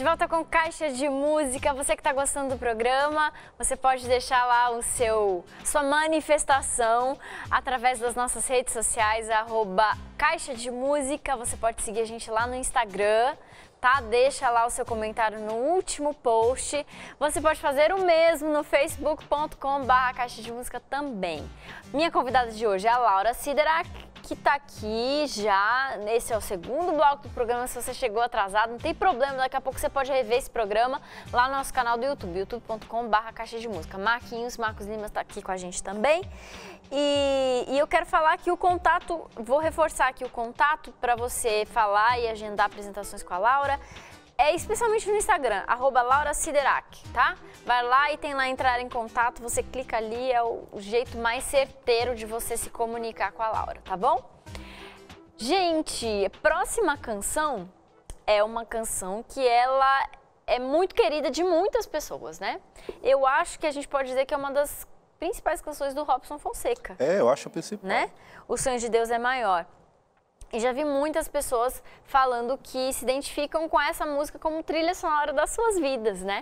volta com Caixa de Música. Você que está gostando do programa, você pode deixar lá sua manifestação através das nossas redes sociais, @Caixa de Música. Você pode seguir a gente lá no Instagram, tá? Deixa lá o seu comentário no último post. Você pode fazer o mesmo no facebook.com/Caixa de Música também. Minha convidada de hoje é a Laura Siderak, que está aqui já. Esse é o segundo bloco do programa. Se você chegou atrasado, não tem problema, daqui a pouco você pode rever esse programa lá no nosso canal do YouTube, youtube.com/Caixa de Música. Marcos Lima está aqui com a gente também. E eu quero falar que o contato, vou reforçar aqui o contato para você falar e agendar apresentações com a Laura, especialmente no Instagram, @Laura Siderak, tá? Vai lá e tem lá entrar em contato, você clica ali, é o jeito mais certeiro de você se comunicar com a Laura, tá bom? Gente, próxima canção é uma canção que ela é muito querida de muitas pessoas, né? Eu acho que a gente pode dizer que é uma das principais canções do Robson Fonseca. Eu acho a principal. Né? O Sonho de Deus é Maior. E já vi muitas pessoas falando que se identificam com essa música como trilha sonora das suas vidas, né?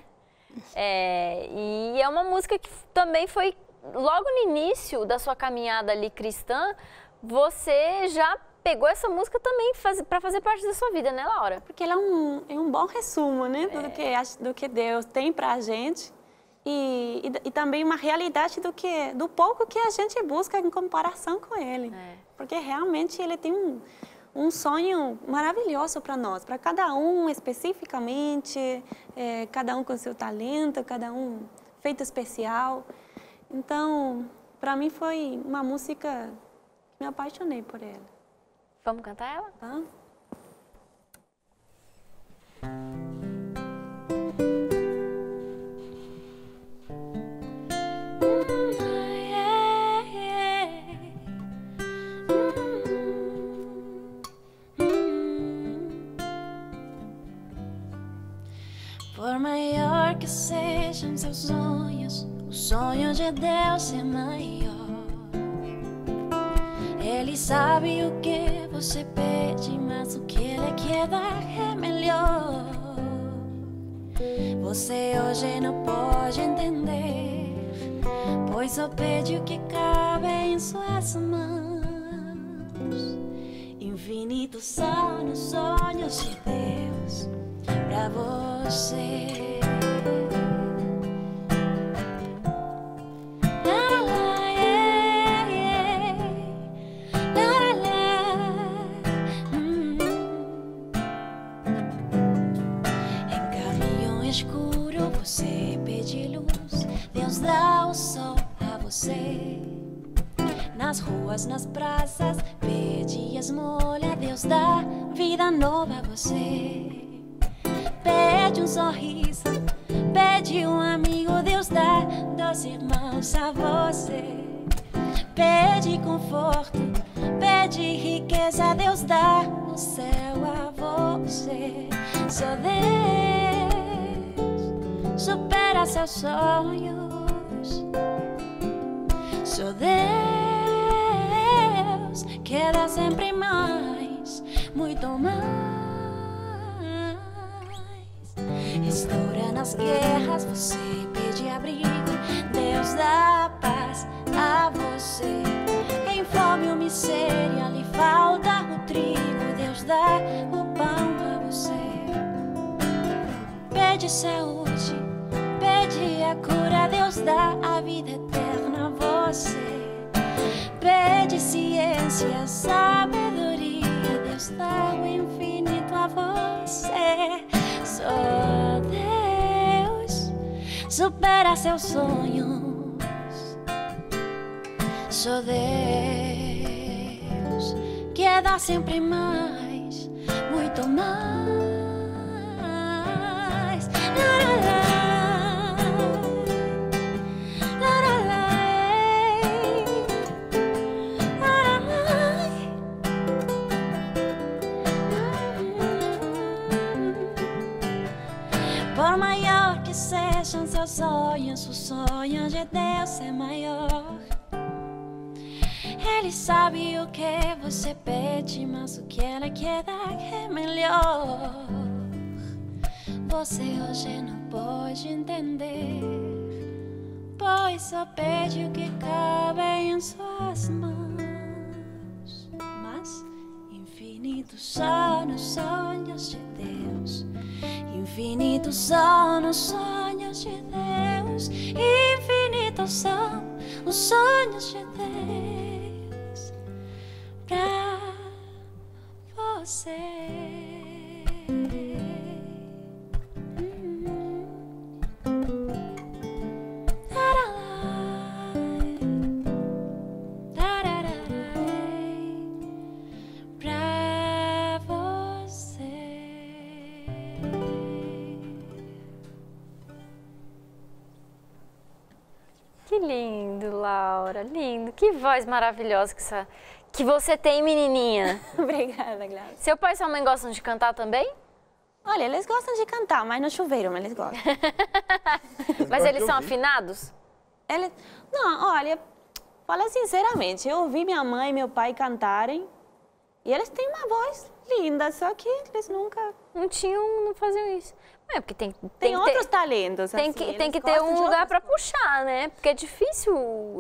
E é uma música que também foi, logo no início da sua caminhada ali cristã, você já pegou essa música também para fazer parte da sua vida, né, Laura? Porque ela é um bom resumo, né, do que Deus tem pra gente. E também uma realidade do pouco que a gente busca em comparação com Ele. Porque realmente Ele tem um sonho maravilhoso para nós, para cada um especificamente, cada um com seu talento, cada um feito especial. Então, para mim foi uma música que me apaixonei por ela. Vamos cantar ela? Vamos. Por maior que sejam seus sonhos, o sonho de Deus é maior. Ele sabe o que você pede, mas o que Ele quer dar é melhor. Você hoje não pode entender, pois só pede o que cabe em suas mãos. Infinitos são os sonhos de Deus pra você. Em caminho escuro você pede luz, Deus dá o sol a você. Nas ruas, nas praças, pede esmola, Deus dá vida nova a você. Pede um sorriso, pede um amigo, Deus dá 2 irmãos a você. Pede conforto, pede riqueza, Deus dá o céu a você. Só Deus supera seus sonhos. Só Deus quer dar sempre mais, muito mais. Estoura nas guerras, você pede abrigo, Deus dá paz a você. Em fome ou miséria lhe falta o trigo, Deus dá o pão a você. Pede saúde, pede a cura, Deus dá a vida eterna a você. Pede ciência, sabedoria, Deus dá o infinito a você. Só Deus supera seus sonhos. Só Deus quer dar sempre mais, muito mais. Por maior que sejam seus sonhos, o sonho de Deus é maior. Ele sabe o que você pede, mas o que Ele quer dar é melhor. você hoje não pode entender, pois só pede o que cabe em suas mãos. Mas infinitos são os sonhos de Deus, infinitos são os sonhos de Deus, infinitos são os sonhos de Deus pra você. Que lindo, Laura, lindo. Que voz maravilhosa que você tem, menininha. Obrigada, Gladys. Seu pai e sua mãe gostam de cantar também? Olha, eles gostam de cantar, mas no chuveiro, mas eles gostam. Mas eles são afinados? Não, olha, fala sinceramente, eu ouvi minha mãe e meu pai cantarem e eles têm uma voz linda, só que eles nunca... Não faziam isso. É porque tem outros talentos, tem que ter um lugar para puxar, né? Porque é difícil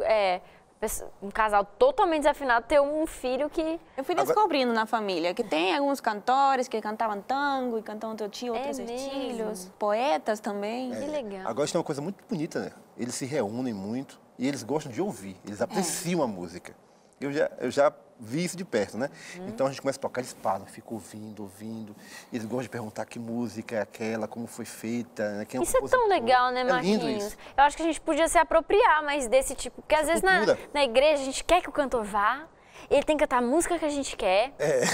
um casal totalmente desafinado ter um filho que... Eu fui descobrindo na família que tem alguns cantores que cantavam tango e cantam outro outros estilos, poetas também. Que legal. Agora, isso é uma coisa muito bonita, né? Eles se reúnem muito e eles gostam de ouvir, eles apreciam a música. Eu já vi isso de perto, né? Então a gente começa a tocar, eles param, ficam ouvindo. Eles gostam de perguntar que música é aquela, como foi feita, né? Quem é o Isso é tão legal, né, Marquinhos? É lindo isso. Eu acho que a gente podia se apropriar mais desse tipo, porque às vezes na igreja a gente quer que o cantor vá, ele tem que cantar a música que a gente quer.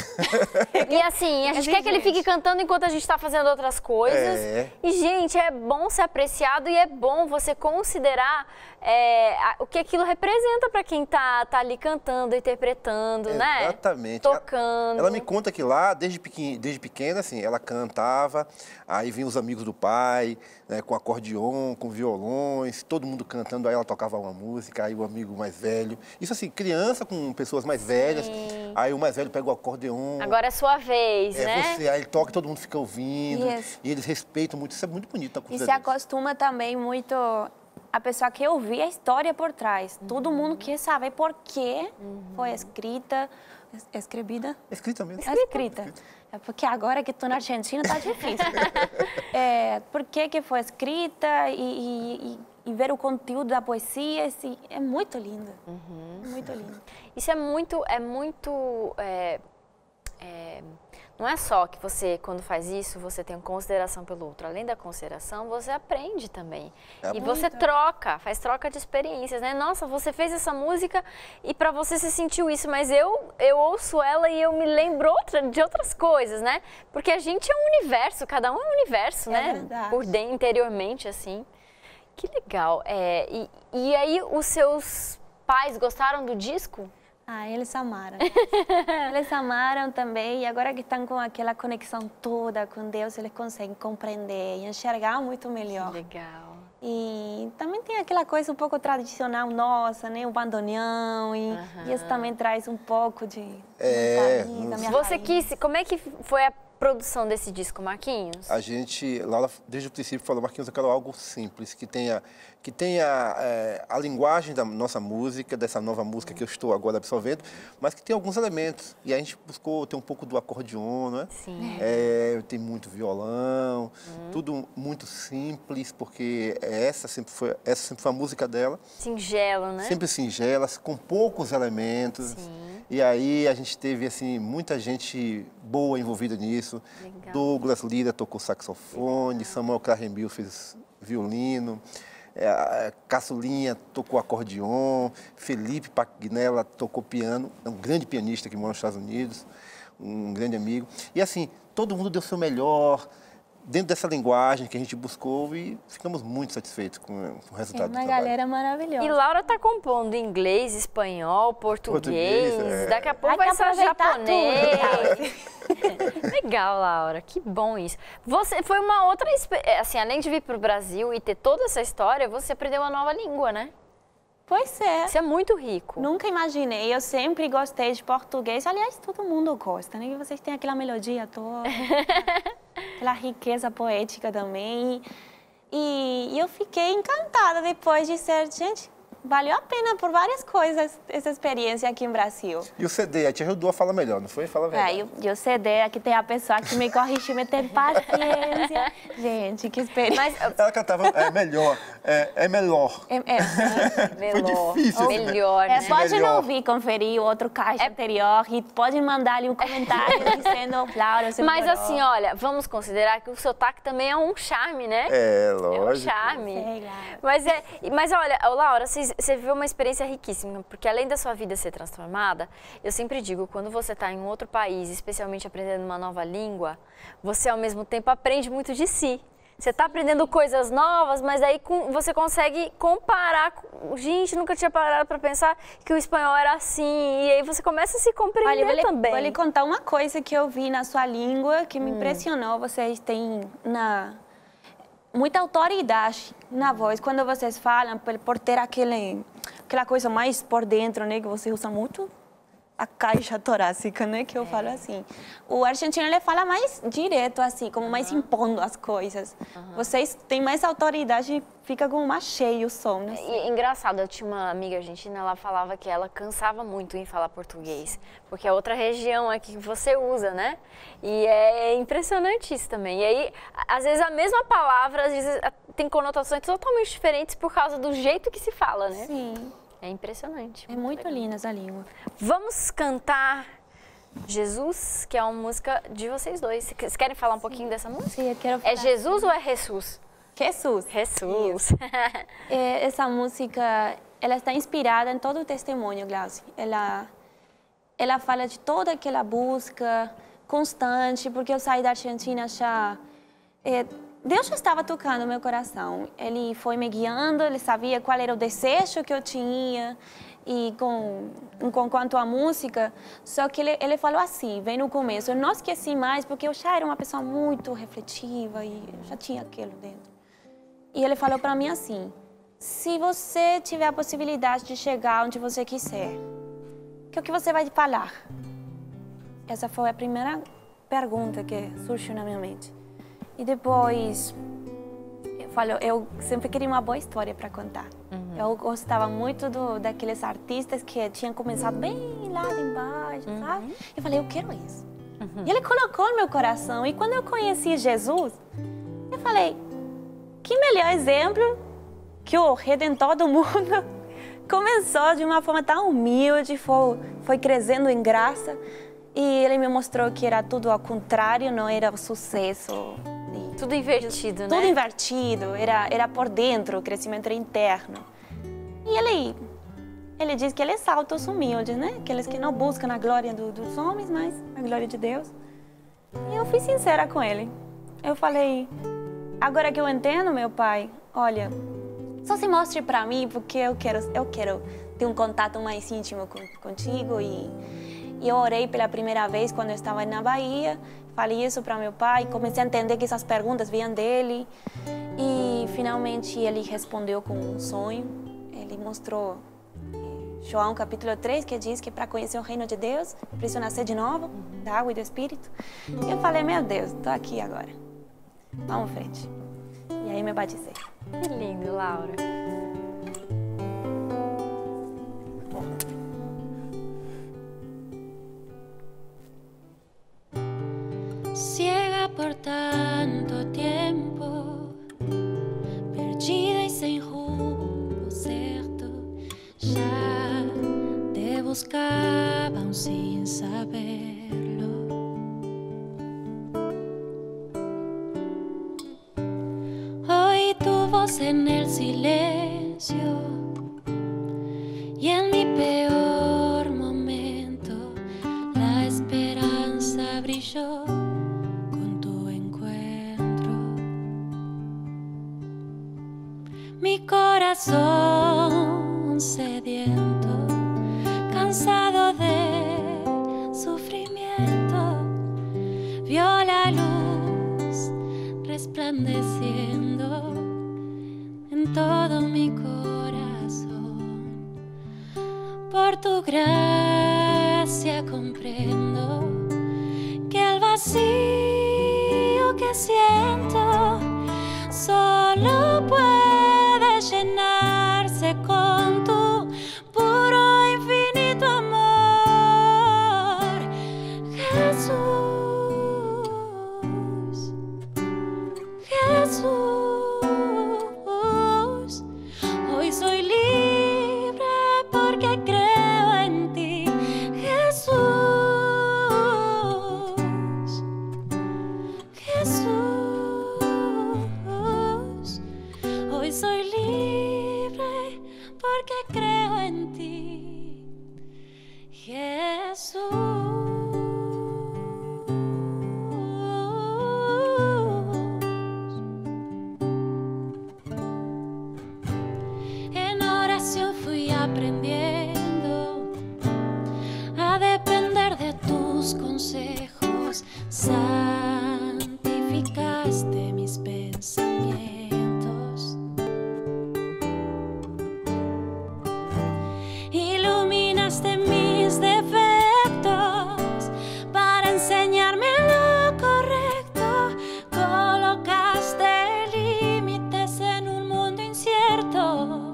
E assim, a gente quer que ele fique cantando enquanto a gente está fazendo outras coisas. E, gente, é bom ser apreciado e é bom você considerar o que aquilo representa para quem tá ali cantando, interpretando, né? Exatamente. Tocando. Ela me conta que lá, desde pequena, assim, ela cantava, aí vinham os amigos do pai, né, com acordeon, com violões, todo mundo cantando, aí ela tocava uma música, aí o amigo mais velho. Isso assim, criança com pessoas mais velhas, aí o mais velho pega o acordeon. Agora é sua vez, né? Aí ele toca e todo mundo fica ouvindo. E eles respeitam muito, isso é muito bonito na cultura deles. E se acostuma também muito a pessoa quer ouvir a história por trás. Todo mundo quer saber por que foi escrita. Escrevida? Escrita mesmo. Escrita. É porque agora que estou na Argentina tá difícil. Por que foi escrita e ver o conteúdo da poesia, é muito lindo. Muito lindo. Isso é muito não é só que você, quando faz isso, você tem consideração pelo outro. Além da consideração, você aprende também. E você faz troca de experiências, né? Nossa, você fez essa música e para você sentiu isso, mas eu ouço ela e eu me lembro de outras coisas, né? Porque a gente é um universo, cada um é um universo, né? Verdade. Por dentro, interiormente, assim. Que legal. E aí, os seus pais gostaram do disco? Eles amaram. Eles amaram também, e agora que estão com aquela conexão toda com Deus, eles conseguem compreender e enxergar muito melhor. Que legal. E também tem aquela coisa um pouco tradicional nossa, né? O bandoneão, e isso também traz um pouco de da minha raiz. Como é que foi a produção desse disco, Marquinhos? A gente, Laura, desde o princípio, falou, Marquinhos, eu quero algo simples, que tenha a linguagem da nossa música, dessa nova música que eu estou agora absorvendo, mas que tenha alguns elementos. E a gente buscou ter um pouco do acordeon, né? Sim. Tem muito violão, tudo muito simples, porque essa sempre foi a música dela. Singelo, né? Sempre singela, com poucos elementos. Sim. E aí a gente teve, assim, muita gente boa envolvida nisso. Legal. Douglas Lira tocou saxofone, Samuel Carrembil fez violino, Caçulinha tocou acordeon, Felipe Pagnella tocou piano, é um grande pianista que mora nos Estados Unidos, um grande amigo. E assim, todo mundo deu o seu melhor, dentro dessa linguagem que a gente buscou, e ficamos muito satisfeitos com o resultado do trabalho. Uma galera maravilhosa. E Laura está compondo em inglês, espanhol, português, daqui a pouco vai ser japonês. Legal, Laura, que bom isso. Você foi uma outra, assim, além de vir para o Brasil e ter toda essa história, você aprendeu uma nova língua, né? Pois é. Isso é muito rico. Nunca imaginei, eu sempre gostei de português. Aliás, todo mundo gosta, né? Vocês têm aquela melodia toda, aquela riqueza poética também. E eu fiquei encantada depois de ser, gente, valeu a pena por várias coisas essa experiência aqui no Brasil. E o CD te ajudou a falar melhor, não foi? Fala a verdade. E o CD, aqui tem a pessoa que me corrigiu, me teve paciência. Gente, que experiência. Ela cantava melhor, melhor. Foi difícil. Melhor, né? Pode melhor. não vir conferir o outro caixa anterior e pode mandar ali um comentário dizendo, Laura, você Mas melhorou. assim, olha, vamos considerar que o sotaque também é um charme, né? É, lógico. É um charme. Sei lá. Mas olha, Laura, você viveu uma experiência riquíssima, porque além da sua vida ser transformada, eu sempre digo, quando você está em um outro país, especialmente aprendendo uma nova língua, você ao mesmo tempo aprende muito de si. Você está aprendendo coisas novas, mas aí você consegue comparar. Gente, nunca tinha parado para pensar que o espanhol era assim. E aí você começa a se compreender também. Vou lhe contar uma coisa que eu vi na sua língua que me impressionou. Vocês têm muita autoridade na voz. Quando vocês falam, por ter aquela coisa mais por dentro, né? Que você usa muito a caixa torácica, né? Que eu falo assim. O argentino, ele fala mais direto, assim, como mais impondo as coisas. Vocês têm mais autoridade e fica como mais cheio o som, né? E engraçado, eu tinha uma amiga argentina, ela falava que ela cansava muito em falar português, porque é outra região aqui que você usa, né? E é impressionante isso também. E aí, às vezes a mesma palavra, às vezes tem conotações totalmente diferentes por causa do jeito que se fala, né? Sim. É impressionante. É muito linda essa língua. Vamos cantar Jesus, que é uma música de vocês dois. Vocês querem falar um pouquinho dessa música? Sim, eu quero falar. É Jesus ou é Jesus? Jesus. Jesus. Essa música, ela está inspirada em todo o testemunho, Glauci. Ela fala de toda aquela busca constante, porque eu saí da Argentina já... Deus já estava tocando meu coração. Ele foi me guiando, ele sabia qual era o desejo que eu tinha e quanto à música. Só que ele falou assim, bem no começo, eu não esqueci mais porque eu já era uma pessoa muito reflexiva e já tinha aquilo dentro. E ele falou para mim assim, se você tiver a possibilidade de chegar onde você quiser, o que você vai falar? Essa foi a primeira pergunta que surgiu na minha mente. E depois, eu sempre queria uma boa história para contar. Eu gostava muito daqueles artistas que tinham começado bem lá de embaixo, sabe? Eu falei, eu quero isso. E ele colocou no meu coração. E quando eu conheci Jesus, eu falei, que melhor exemplo que o Redentor do mundo começou de uma forma tão humilde, foi crescendo em graça. E ele me mostrou que era tudo ao contrário, não era sucesso. Tudo invertido, né? Tudo invertido, era por dentro, o crescimento era interno. E ele diz que ele exalta os humildes, né? Aqueles que não buscam a glória dos homens, mas a glória de Deus. E eu fui sincera com ele. Eu falei, agora que eu entendo, meu pai, olha, só se mostre para mim porque eu quero ter um contato mais íntimo contigo. E eu orei pela primeira vez quando eu estava na Bahia. Falei isso para meu pai, comecei a entender que essas perguntas vinham dele. E finalmente ele respondeu com um sonho. Ele mostrou João capítulo 3, que diz que para conhecer o reino de Deus, precisa nascer de novo, da água e do Espírito. E eu falei, meu Deus, estou aqui agora. Vamos em frente. E aí me batizei. Que lindo, Laura. Ciega por tanto tiempo, perdida y sin rumbo certo, ya te buscaban sin saberlo. Oí tu voz en el silencio y en mi peor momento la esperanza brilló. Mi corazón sediento, cansado de sufrimiento, vio la luz resplandeciendo en todo mi corazón. tu gracia comprendo que el vacío que siento solo puede llenarse con tu puro infinito amor, Jesús, Jesús. Hoy soy libre porque creo en ti, Jesús, Jesús. Hoy soy libre porque creo en ti, Jesús. En oración fui aprendiendo a depender de tus consejos, santificaste mis pensamientos, iluminaste mis defectos para enseñarme lo correcto, colocaste límites en un mundo incierto.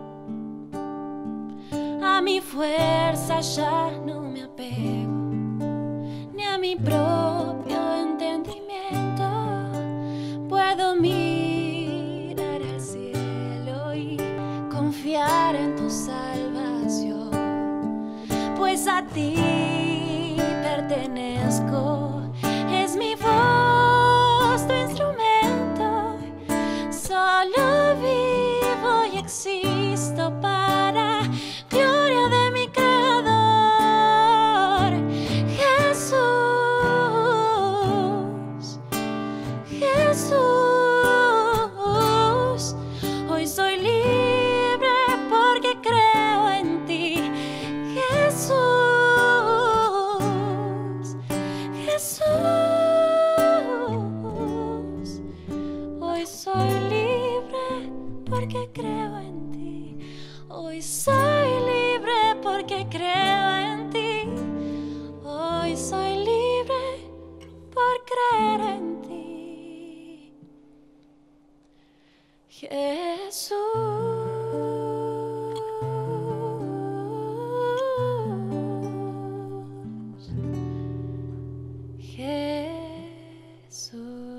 A mi fuerza ya no me apego, ni a mi propio entendimiento. Puedo mirar al cielo y confiar en tu salvación, pues a ti pertenezco. Es mi voz tu instrumento, solo vivo y existo para gloria de mi Creador, Jesús, Jesús. Hoy soy libre porque creo en ti, Jesús, Jesús. Hoy soy libre porque creo en ti. Hoy soy libre porque creo en ti. Hoy soy libre por creer en ti, Jesús, Jesús.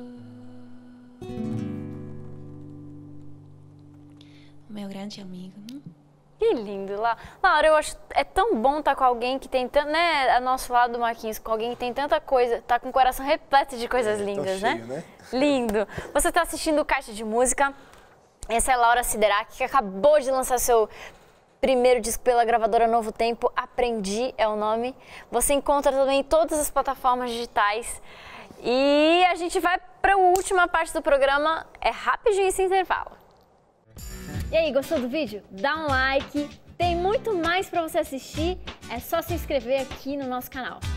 Meu grande amigo. Que lindo, Laura, eu acho é tão bom estar com alguém que tem tanto, né, a nosso lado do Marquinhos, com alguém que tem tanta coisa, tá com o coração repleto de coisas lindas, cheio, né? Lindo. Você está assistindo o Caixa de Música. Essa é a Laura Siderach, que acabou de lançar seu primeiro disco pela gravadora Novo Tempo, Aprendi é o nome. Você encontra também em todas as plataformas digitais. E a gente vai para a última parte do programa, é rapidinho esse intervalo. E aí, gostou do vídeo? Dá um like, tem muito mais para você assistir, é só se inscrever aqui no nosso canal.